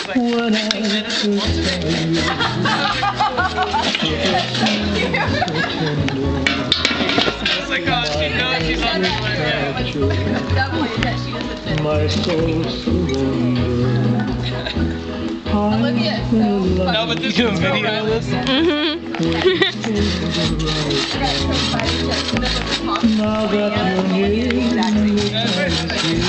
like, I think medicine wants to make it. It's like, oh, she knows she's on the way. My soul surrender. No, but this is video of this. Now that you're near,